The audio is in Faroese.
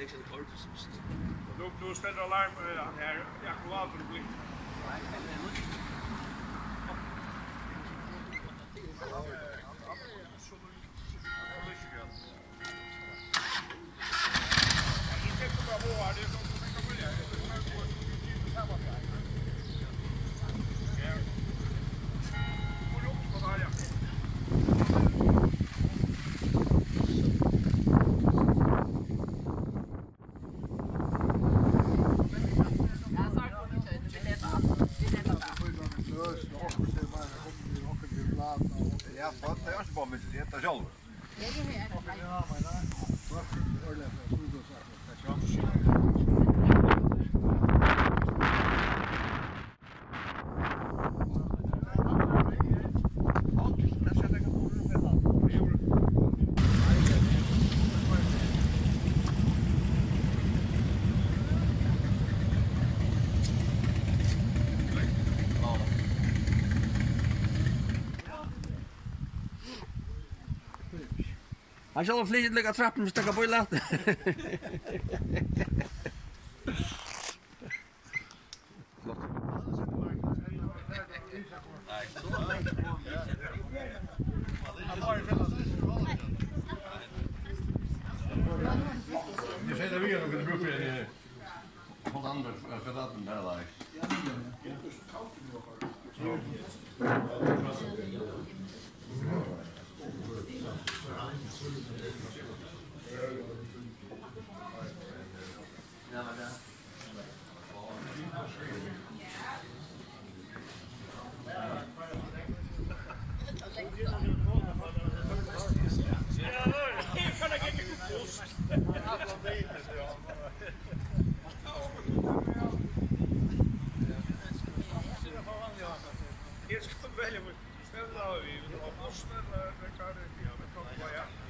niks in het auto. Doe steeds alarm, ja, later blik. Ja, wat? Als je bal met zit, dat is al. Ja, maar daar. Wat is het oorlog? Hij zal een vliegend gaan trappen, dus dat kan je laten. Je zit er weer nog in de broek in. Van ander gedacht en dergelijke. Eerst komt wel, we hebben nou weer op ons met elkaar. Ja, we komen wel ja.